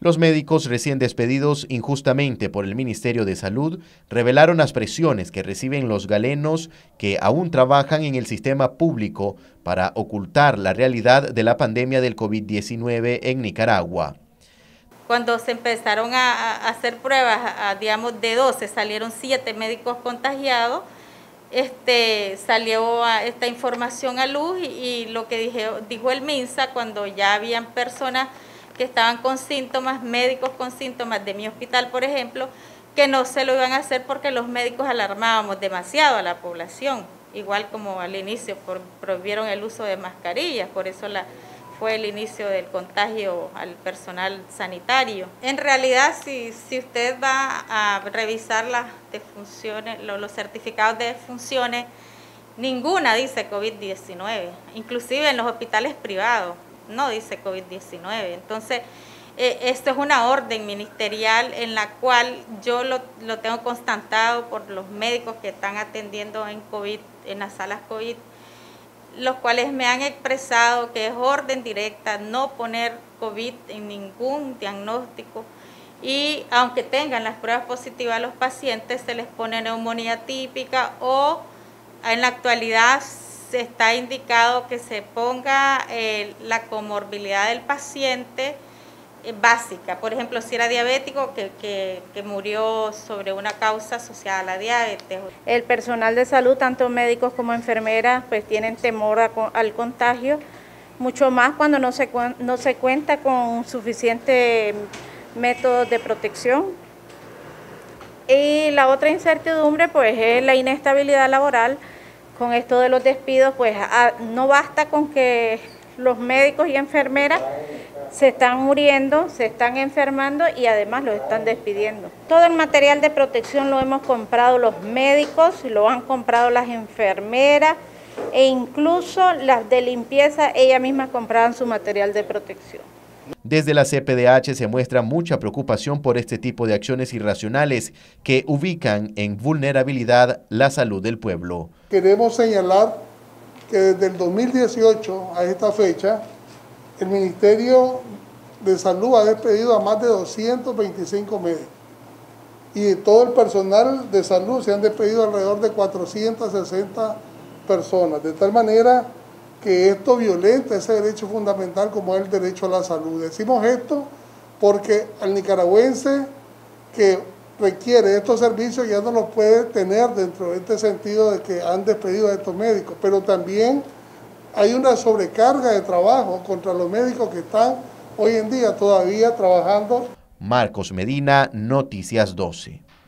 Los médicos recién despedidos injustamente por el Ministerio de Salud revelaron las presiones que reciben los galenos que aún trabajan en el sistema público para ocultar la realidad de la pandemia del COVID-19 en Nicaragua. Cuando se empezaron a hacer pruebas, digamos de 12, salieron 7 médicos contagiados, salió esta información a luz y lo que dijo el MINSA, cuando ya habían personas que estaban con síntomas, médicos con síntomas de mi hospital, por ejemplo, que no se lo iban a hacer porque los médicos alarmábamos demasiado a la población, igual como al inicio prohibieron el uso de mascarillas, por eso fue el inicio del contagio al personal sanitario. En realidad, si usted va a revisar las defunciones, los certificados de defunciones, ninguna dice COVID-19, inclusive en los hospitales privados no dice COVID-19. Entonces, esto es una orden ministerial en la cual yo lo tengo constatado por los médicos que están atendiendo en COVID, en las salas COVID, los cuales me han expresado que es orden directa no poner COVID en ningún diagnóstico y aunque tengan las pruebas positivas a los pacientes se les pone neumonía típica o en la actualidad se está indicado que se ponga la comorbilidad del paciente básica. Por ejemplo, si era diabético, que murió sobre una causa asociada a la diabetes. El personal de salud, tanto médicos como enfermeras, pues tienen temor al contagio, mucho más cuando no se cuenta con suficientes métodos de protección. Y la otra incertidumbre, pues, es la inestabilidad laboral. Con esto de los despidos, pues no basta con que los médicos y enfermeras se están muriendo, se están enfermando y además los están despidiendo. Todo el material de protección lo hemos comprado los médicos, lo han comprado las enfermeras e incluso las de limpieza, ellas mismas compraban su material de protección. Desde la CPDH se muestra mucha preocupación por este tipo de acciones irracionales que ubican en vulnerabilidad la salud del pueblo. Queremos señalar que desde el 2018 a esta fecha, el Ministerio de Salud ha despedido a más de 225 médicos y de todo el personal de salud se han despedido alrededor de 460 personas, de tal manera que esto violenta ese derecho fundamental como es el derecho a la salud. Decimos esto porque al nicaragüense que requiere estos servicios ya no los puede tener dentro de este sentido de que han despedido a estos médicos, pero también hay una sobrecarga de trabajo contra los médicos que están hoy en día todavía trabajando. Marcos Medina, Noticias 12.